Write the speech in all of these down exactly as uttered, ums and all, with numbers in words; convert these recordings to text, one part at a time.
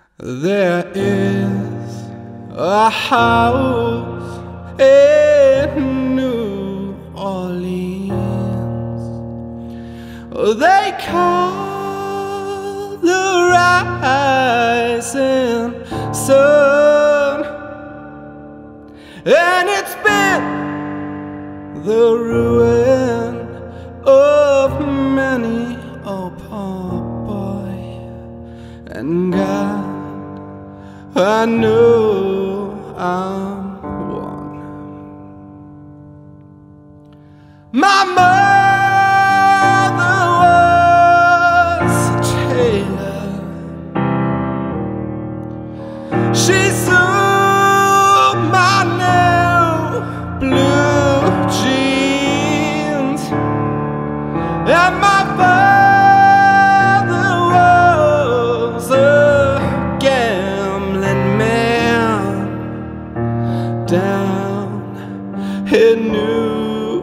There is a house in New Orleans they call the rising sun, and it's been the ruin of many a poor boy. And God, I know I'm one. My mother was a tailor. She sewed my new blue jeans, and my father was a gambling man down in New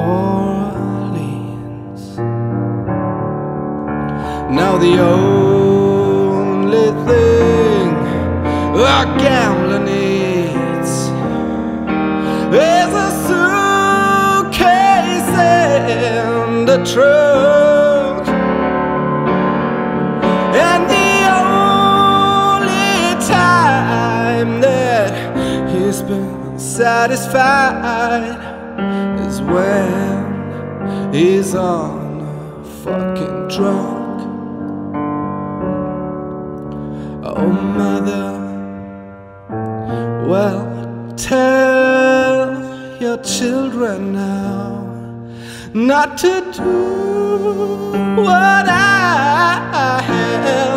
Orleans. Now the only thing a gambler needs is a suitcase and a trunk, and the only time that he's been satisfied is when he's on a fucking drunk. Oh mother, well, tell your children now not to do what I have